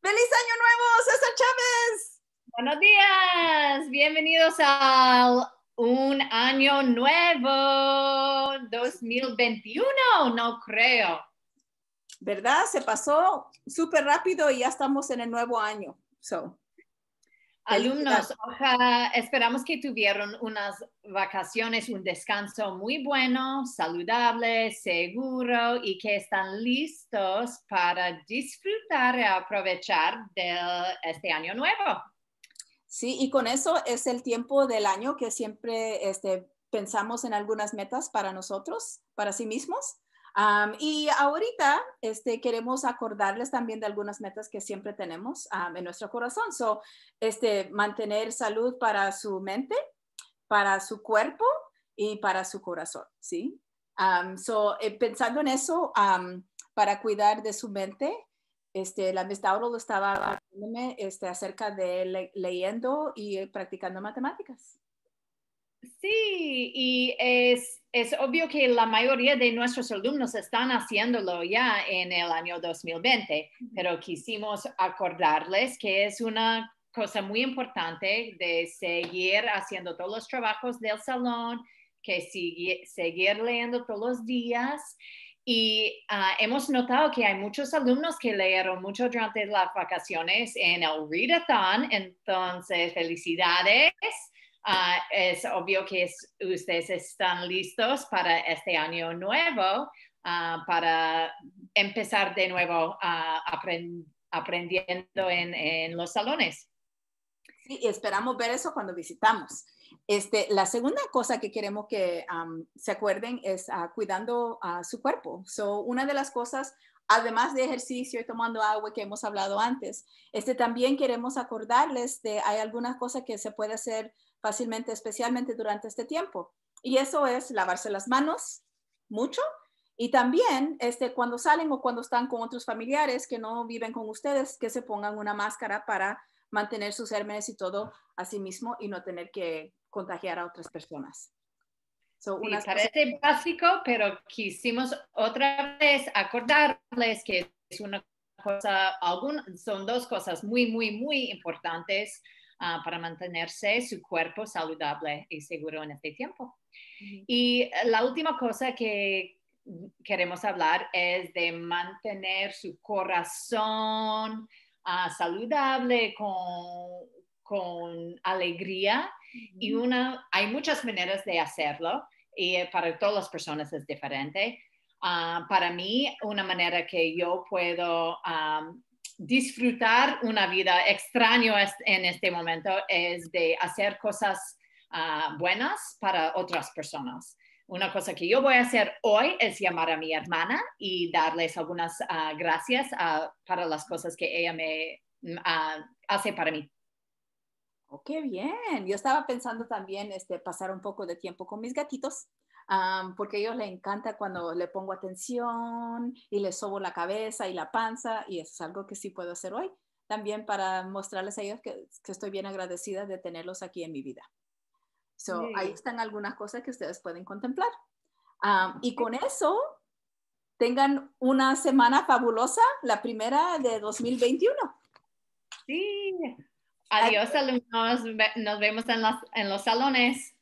¡Feliz Año Nuevo, César Chávez! Buenos días, bienvenidos a un año nuevo, 2021, no creo. ¿Verdad? Se pasó súper rápido y ya estamos en el nuevo año. Alumnos, esperamos que tuvieron unas vacaciones, un descanso muy bueno, saludable, seguro y que están listos para disfrutar y aprovechar de este año nuevo. Sí, y con eso es el tiempo del año que siempre pensamos en algunas metas para nosotros, para sí mismos. Y ahorita queremos acordarles también de algunas metas que siempre tenemos en nuestro corazón. Mantener salud para su mente, para su cuerpo y para su corazón, ¿sí? Pensando en eso, para cuidar de su mente, la Miss Dowdle estaba hablándome acerca de leyendo y practicando matemáticas. Sí, y es obvio que la mayoría de nuestros alumnos están haciéndolo ya en el año 2020, pero quisimos acordarles que es una cosa muy importante de seguir haciendo todos los trabajos del salón, que seguir leyendo todos los días. Y hemos notado que hay muchos alumnos que leyeron mucho durante las vacaciones en el Readathon, entonces felicidades. Es obvio que ustedes están listos para este año nuevo, para empezar de nuevo aprendiendo en los salones. Sí, y esperamos ver eso cuando visitamos. La segunda cosa que queremos que se acuerden es cuidando su cuerpo. Una de las cosas, además de ejercicio y tomando agua que hemos hablado antes, también queremos acordarles de hay algunas cosas que se puede hacer fácilmente, especialmente durante este tiempo. Y eso es lavarse las manos mucho. Y también cuando salen o cuando están con otros familiares que no viven con ustedes, que se pongan una máscara para mantener sus gérmenes y todo a sí mismo y no tener que contagiar a otras personas. Sí, parece básico, pero quisimos otra vez acordarles que es una cosa, son dos cosas muy, muy, muy importantes para mantenerse su cuerpo saludable y seguro en este tiempo. Y la última cosa que queremos hablar es de mantener su corazón saludable con alegría. Y hay muchas maneras de hacerlo y para todas las personas es diferente. Para mí, una manera que yo puedo disfrutar una vida extraña en este momento es de hacer cosas buenas para otras personas. Una cosa que yo voy a hacer hoy es llamar a mi hermana y darles algunas gracias para las cosas que ella me hace para mí. Oh, qué bien. Yo estaba pensando también pasar un poco de tiempo con mis gatitos, porque a ellos les encanta cuando le pongo atención y les sobo la cabeza y la panza, y eso es algo que sí puedo hacer hoy, también para mostrarles a ellos que estoy bien agradecida de tenerlos aquí en mi vida. Ahí están algunas cosas que ustedes pueden contemplar. Y con eso, tengan una semana fabulosa, la primera de 2021. Sí. Adiós, alumnos. Nos vemos en los salones.